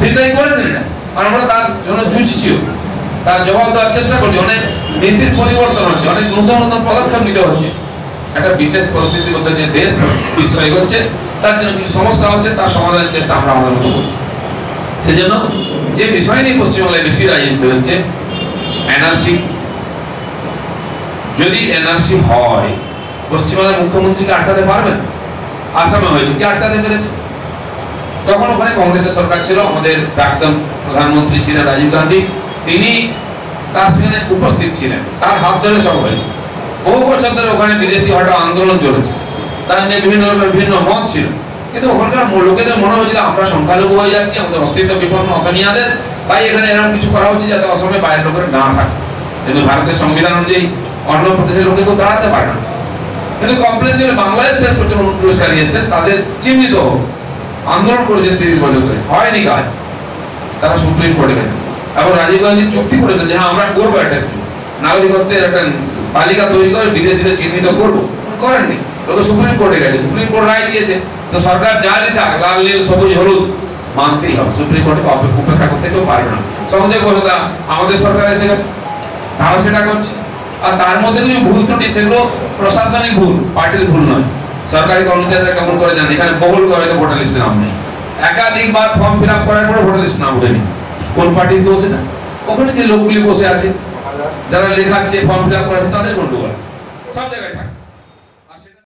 Verify করেছেন এটা, আর আমরা তার জন্য যুঝছিও, তার জবাব দেওয়ার চেষ্টা করছি। অনেক নীতির পরিবর্তন হচ্ছে, অনেক নতুন নতুন পদক্ষেপ নিতে হচ্ছে। একটা বিশেষ পরিস্থিতির মধ্যে যে দেশ বিষয় হচ্ছে, তার জন্য কিছু সমস্যা হচ্ছে, তার সমাধানের চেষ্টা আমরা আমাদের মতো করছি। সেজন্য যে বিষয় নিয়ে পশ্চিমবাংলায় বেশি রাজনীতি হচ্ছে এনআরসি। যদি এনআরসি হয়, পশ্চিমবাংলার মুখ্যমন্ত্রীকে আটকাতে পারবেন? আসামে হয়েছে, কি আটকাতে পেরেছে? তখন ওখানে কংগ্রেসের সরকার ছিল, আমাদের প্রাক্তন প্রধানমন্ত্রী ছিলেন রাজীব গান্ধী, তিনি তার সেখানে উপস্থিত ছিলেন, তার হাত ধরে সব হয়েছে। বহু বছর ধরে ওখানে বিদেশি হঠাৎ আন্দোলন চলেছে, তার নিয়ে বিভিন্ন মত ছিল, কিন্তু ওখানকার লোকেদের মনে হয়েছিল আমরা সংখ্যালঘু হয়ে যাচ্ছি, আমাদের অস্তিত্ব বিপন্ন অসমিয়াদের, তাই এখানে এরকম কিছু করা হচ্ছে যাতে অসমে বাইরের লোকের না থাকে। কিন্তু ভারতের সংবিধান অনুযায়ী অন্য প্রদেশের লোকে কেউ দাঁড়াতে পারে না। কিন্তু কমপ্লেন ছিল বাংলাদেশ থেকে প্রচুর অনুপ্রবেশকারী এসেছেন, তাদের চিহ্নিত আন্দোলন করেছেন 30 বছর ধরে, হয়নি কাজ। তারা সুপ্রিম কোর্টে গেছেন এবং রাজীব গান্ধী চুক্তি করেছেন যে হ্যাঁ আমরা করবো একটা কিছু, নাগরিকত্বের একটা তালিকা তৈরি করে বিদেশিদের চিহ্নিত করবো, করেননি। তো সুপ্রিম কোর্টে গেছে, সুপ্রিম কোর্ট রায় দিয়েছে, তো সরকার যা দিতে লাল নীল সবুজ হলুদ মানতেই হবে, সুপ্রিম কোর্টে উপেক্ষা করতে কেউ পারবে না। সহজে কথা আমাদের সরকার এসে গেছে, তারা সেটা করছে। আর তার মধ্যে কিছু ভুল ত্রুটি, সেগুলো প্রশাসনিক ভুল, পার্টির ভুল নয়। সরকারি কর্মচারীরা কেমন করে জানে, এখানে বহুল করে ভোটার লিস্টে নাম নেই, একাধিকবার ফর্ম ফিল আপ করার পরে ভোটার লিস্টে নাম ওঠেনি, কোন পার্টির দোষ এটা? ওখানে যে লোকগুলি বসে আছে যারা লেখাচ্ছে ফর্ম ফিল আপ করাচ্ছে তাদের গন্ডগোল, সব জায়গায় থাকে।